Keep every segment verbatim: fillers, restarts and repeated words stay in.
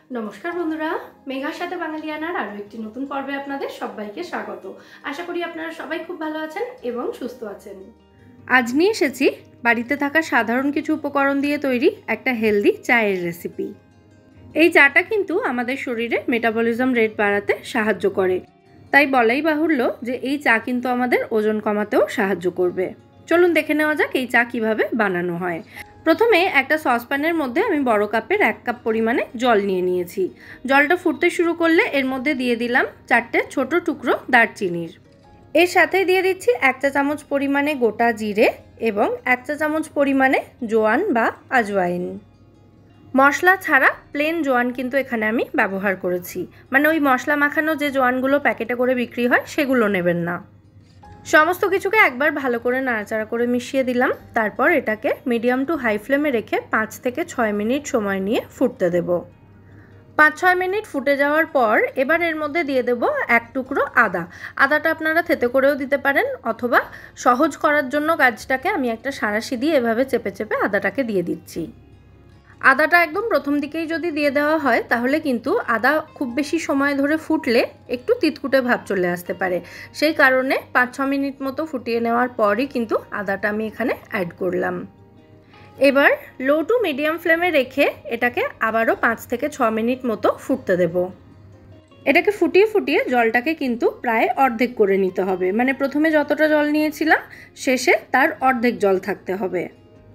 নমস্কার বন্ধুরা, মেঘার সাথে বাঙালিয়ানার আরও একটি নতুন পর্বে আপনাদের সবাইকে স্বাগত। আশা করি আপনারা সবাই খুব ভালো আছেন এবং সুস্থ আছেন। আজ নিয়ে এসেছি বাড়িতে থাকা সাধারণ কিছু উপকরণ দিয়ে তৈরি একটা হেলদি চায়ের রেসিপি। এই চাটা কিন্তু আমাদের শরীরে মেটাবলিজম রেট বাড়াতে সাহায্য করে, তাই বলাই বাহুল্য যে এই চা কিন্তু আমাদের ওজন কমাতেও সাহায্য করবে। চলুন দেখে নেওয়া যাক এই চা কিভাবে বানানো হয়। প্রথমে একটা সসপ্যানের মধ্যে আমি বড় কাপের এক কাপ পরিমাণে জল নিয়ে নিয়েছি। জলটা ফুটতে শুরু করলে এর মধ্যে দিয়ে দিলাম চারটে ছোট টুকরো দারচিনির। এর সাথে দিয়ে দিচ্ছি এক চা চামচ পরিমাণে গোটা জিরে এবং এক চা চামচ পরিমাণে জোয়ান বা আজওয়াইন। মশলা ছাড়া প্লেন জোয়ান কিন্তু এখানে আমি ব্যবহার করেছি, মানে ওই মশলা মাখানো যে জোয়ানগুলো প্যাকেটে করে বিক্রি হয় সেগুলো নেবেন না। সমস্ত কিছুকে একবার ভালো করে নাড়াচাড়া করে মিশিয়ে দিলাম। তারপর এটাকে মিডিয়াম টু হাই ফ্লেমে রেখে পাঁচ থেকে ছয় মিনিট সময় নিয়ে ফুটতে দেব। পাঁচ ছয় মিনিট ফুটে যাওয়ার পর এবার এর মধ্যে দিয়ে দেব এক টুকরো আদা। আদাটা আপনারা থেতে করেও দিতে পারেন, অথবা সহজ করার জন্য কাজটাকে আমি একটা সাঁড়াশি দিয়ে এভাবে চেপে চেপে আদাটাকে দিয়ে দিচ্ছি। আদাটা একদম প্রথম দিকেই যদি দিয়ে দেওয়া হয় তাহলে কিন্তু আদা খুব বেশি সময় ধরে ফুটলে একটু তিতকুটে ভাব চলে আসতে পারে। সেই কারণে পাঁচ ছ মিনিট মতো ফুটিয়ে নেওয়ার পরই কিন্তু আদাটা আমি এখানে অ্যাড করলাম। এবার লো টু মিডিয়াম ফ্লেমে রেখে এটাকে আবারও পাঁচ থেকে ছ মিনিট মতো ফুটতে দেব। এটাকে ফুটিয়ে ফুটিয়ে জলটাকে কিন্তু প্রায় অর্ধেক করে নিতে হবে, মানে প্রথমে যতটা জল নিয়েছিলাম শেষে তার অর্ধেক জল থাকতে হবে।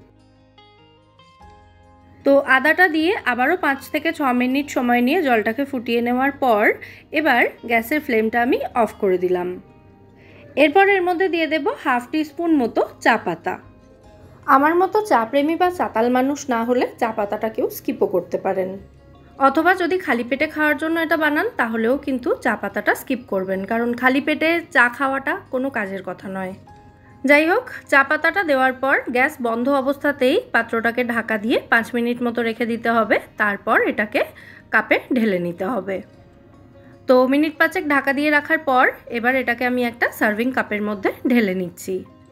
তো আদাটা দিয়ে আবারও পাঁচ থেকে ছ মিনিট সময় নিয়ে জলটাকে ফুটিয়ে নেওয়ার পর এবার গ্যাসের ফ্লেমটা আমি অফ করে দিলাম। এরপর এর মধ্যে দিয়ে দেব হাফ টিস্পুন মতো চা পাতা। আমার মতো চা প্রেমী বা চাতাল মানুষ না হলে চা পাতাটাকেও স্কিপও করতে পারেন, অথবা যদি খালি পেটে খাওয়ার জন্য এটা বানান তাহলেও কিন্তু চা পাতাটা স্কিপ করবেন, কারণ খালি পেটে চা খাওয়াটা কোনো কাজের কথা নয়। যাই হোক, চা পাতাটা দেওয়ার পর গ্যাস বন্ধ অবস্থাতেই পাত্রটাকে ঢাকা দিয়ে পাঁচ মিনিট মতো রেখে দিতে হবে। তারপর এটাকে কাপে ঢেলে নিতে হবে। তো মিনিট পাঁচেক ঢাকা দিয়ে রাখার পর এবার এটাকে আমি একটা সার্ভিং কাপের মধ্যে ঢেলে নিচ্ছি।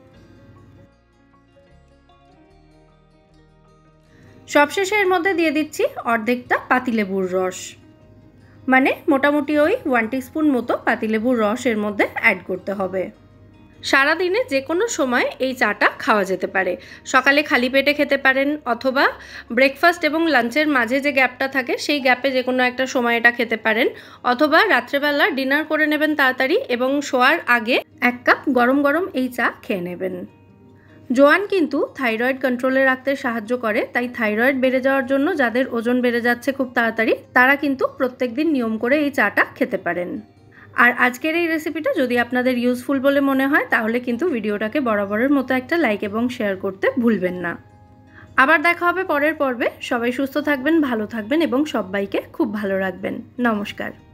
সবশেষে এর মধ্যে দিয়ে দিচ্ছি অর্ধেকটা পাতিলেবুর রস, মানে মোটামুটি ওই ওয়ান টিস্পুন মতো পাতিলেবুর রস এর মধ্যে অ্যাড করতে হবে। সারাদিনে যে কোনো সময় এই চাটা খাওয়া যেতে পারে। সকালে খালি পেটে খেতে পারেন, অথবা ব্রেকফাস্ট এবং লাঞ্চের মাঝে যে গ্যাপটা থাকে সেই গ্যাপে যে কোনো একটা সময় এটা খেতে পারেন, অথবা রাত্রেবেলা ডিনার করে নেবেন তাড়াতাড়ি এবং শোয়ার আগে এক কাপ গরম গরম এই চা খেয়ে নেবেন। জোয়ান কিন্তু থাইরয়েড কন্ট্রোলে রাখতে সাহায্য করে, তাই থাইরয়েড বেড়ে যাওয়ার জন্য যাদের ওজন বেড়ে যাচ্ছে খুব তাড়াতাড়ি তারা কিন্তু প্রত্যেকদিন নিয়ম করে এই চাটা খেতে পারেন। আর আজকের এই রেসিপিটা যদি আপনাদের ইউজফুল বলে মনে হয় তাহলে কিন্তু ভিডিওটাকে বরাবরের মতো একটা লাইক এবং শেয়ার করতে ভুলবেন না। আবার দেখা হবে পরের পর্বে। সবাই সুস্থ থাকবেন, ভালো থাকবেন এবং সবাইকে খুব ভালো রাখবেন। নমস্কার।